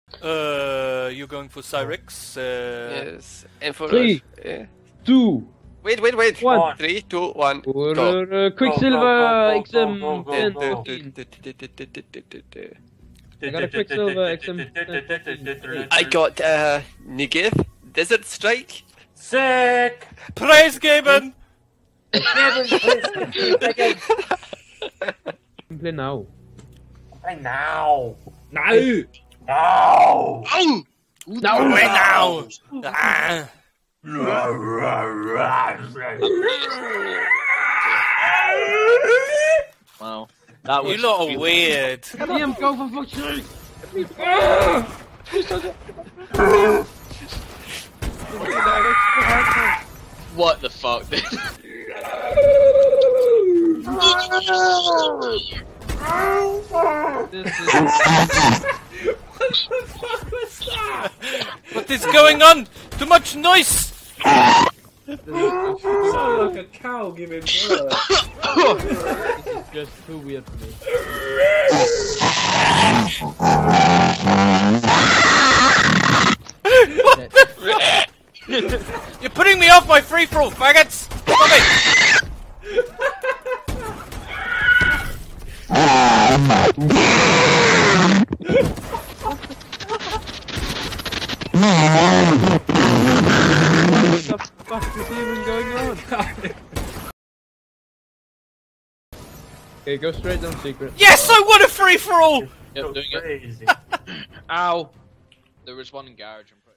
You're going for Cyrix. Yes. And for 3, 2. Wait. 1. 3, 2, 1. For Go. Quicksilver XM go. 1014. I got a Quicksilver XM 1014. I got Nigith, Desert Strike. Sick! Praise Gaben! Play now. Play now! Now! No! No way now! Ah. Wow. That was You lot are weird. Liam, go for fuck's sake! What the fuck, dude? What is going on? Too much noise! You sound like a cow giving birth. This is just too weird for me. What the? You're putting me off my free-for-all, faggots! Stop it! What the fuck is even going on? Okay, go straight down secret. Yes, I want a free-for-all! Yep, doing it. Crazy. Ow! There was one in garage.